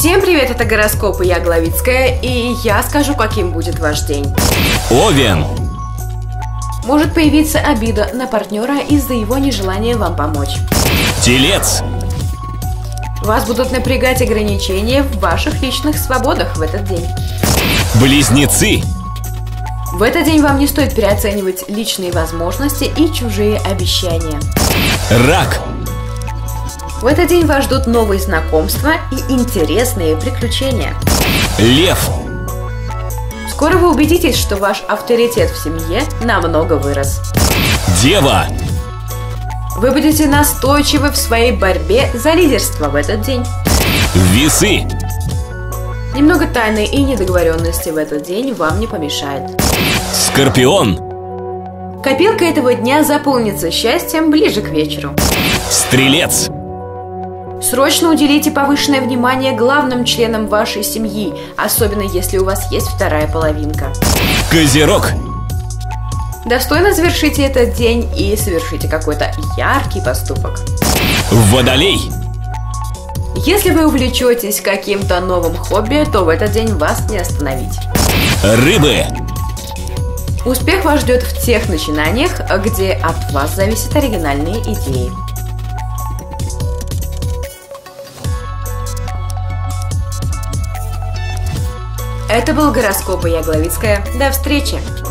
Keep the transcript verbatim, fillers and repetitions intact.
Всем привет, это гороскопы, я Главицкая, и я скажу, каким будет ваш день. Овен. Может появиться обида на партнера из-за его нежелания вам помочь. Телец. Вас будут напрягать ограничения в ваших личных свободах в этот день. Близнецы. В этот день вам не стоит переоценивать личные возможности и чужие обещания. Рак. В этот день вас ждут новые знакомства и интересные приключения. Лев. Скоро вы убедитесь, что ваш авторитет в семье намного вырос. Дева. Вы будете настойчивы в своей борьбе за лидерство в этот день. Весы. Немного тайны и недоговоренности в этот день вам не помешает. Скорпион. Копилка этого дня заполнится счастьем ближе к вечеру. Стрелец. Срочно уделите повышенное внимание главным членам вашей семьи, особенно если у вас есть вторая половинка. Козерог. Достойно завершите этот день и совершите какой-то яркий поступок. Водолей. Если вы увлечетесь каким-то новым хобби, то в этот день вас не остановить. Рыбы. Успех вас ждет в тех начинаниях, где от вас зависят оригинальные идеи. Это был гороскоп, и я Главицкая. До встречи!